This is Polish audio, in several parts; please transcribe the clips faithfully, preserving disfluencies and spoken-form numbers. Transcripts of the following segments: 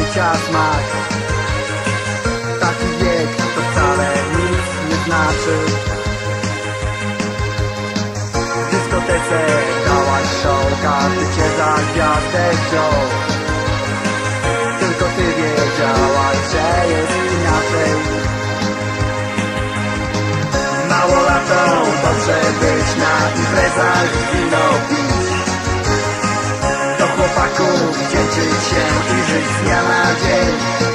życia smak. Taki wiek to wcale nic nie znaczy. W dyskotece dałaś show, każdy cię za gwiazdę wziął. Tylko ty wiedziałaś, że jest inaczej. Małolatą dobrze być na imprezach, wino pić, do chłopaków wdzięczyć się i żyć z dnia na dzień.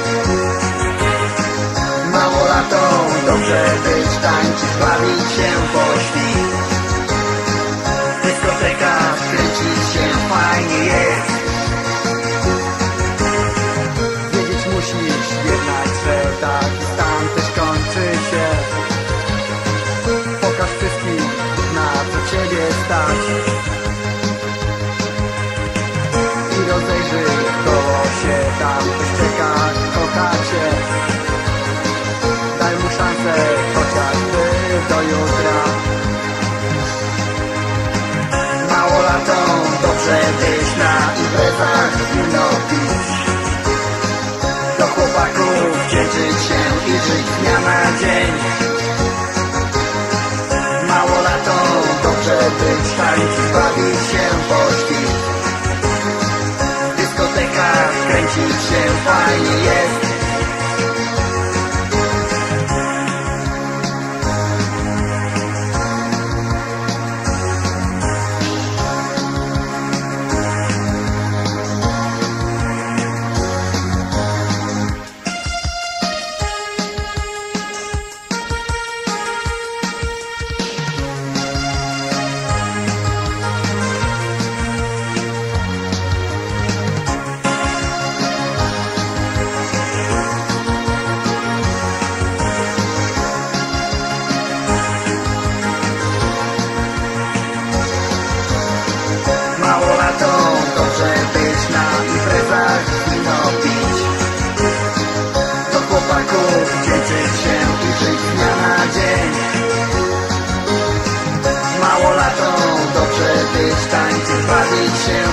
Małolatą dobrze być, tańczyć, bawić się po świt, w dyskotekach kręcić się fajnie jest. Wiedzieć musisz jednak, że taki stan też kończy się. Pokaż wszystkim, na co ciebie stać, i rozejrzyj koło się, tam ktoś czeka, kocha cię. Daj mu szansę, chociażby do jutra. Małolatą dobrze być na imprezach, wino pić, do chłopaków wdzięczyć się i żyć z dnia na dzień. Małolatą dobrze być, tańczyć, bawić się po świt, w dyskotekach kręcić się fajnie jest. Małolatą dobrze być na imprezach, wino pić, do chłopaków wdzięczyć się i żyć z dnia na dzień. Małolatą dobrze być, tańczyć, bawić się